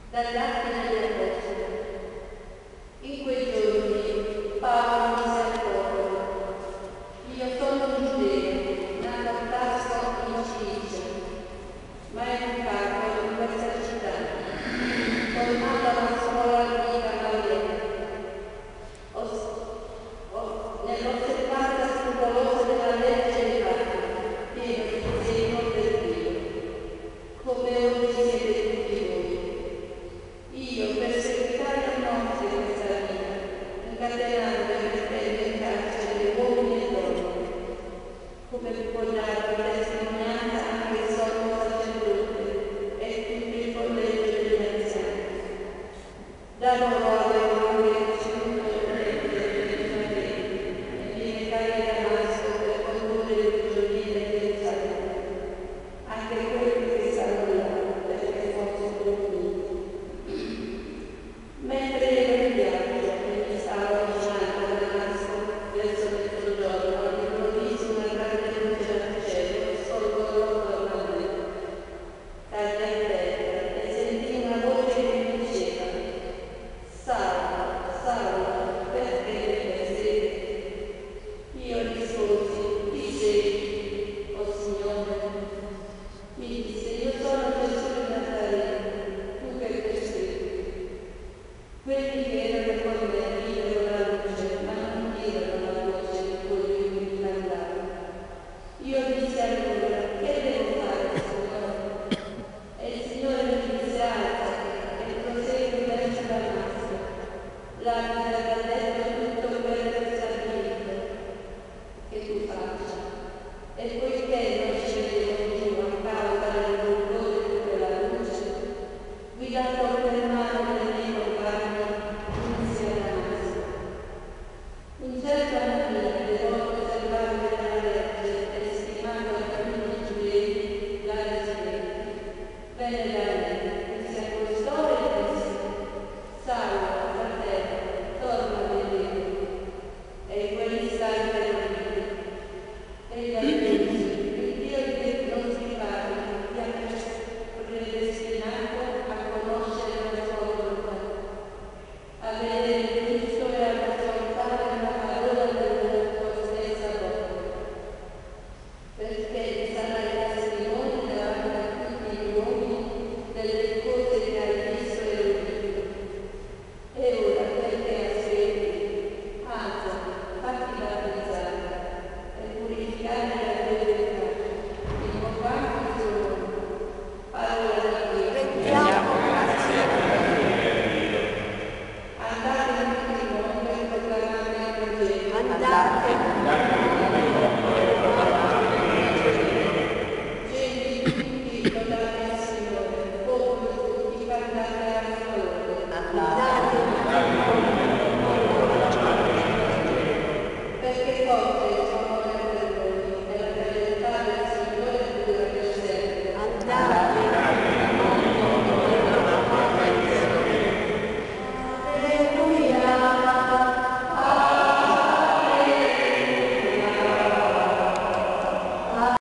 Dagli Atti degli Apostoli. In quei giorni Paolo disse al popolo: io sono un giudeo, nato a Tarso in Cilicia, ma educato in questa città, formato alla scuola di Gamaliele, nell'osservanza scrupolosa della legge dei Padri, pieno di segno del Dio, come oggi siete tutti voi. Io, per seguitare a nozze questa vita, incatenando e mettendo in carcere uomini e donne, come può dare testimonianza anche il sommo sacerdote e tutto il collegio degli anziani. Da loro avevo anche ricevuto le e viene cari a Damasco per condurre il prigioniero di Gerusalemme, anche